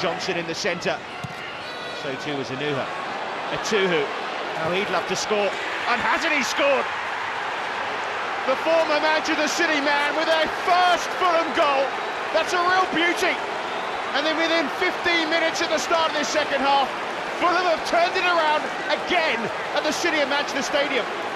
Johnson in the centre. So too was Etuhu. Now he'd love to score, and hasn't he scored? The former Manchester City man with a first Fulham goal. That's a real beauty. And then within 15 minutes at the start of this second half, Fulham have turned it around again at the City of Manchester Stadium.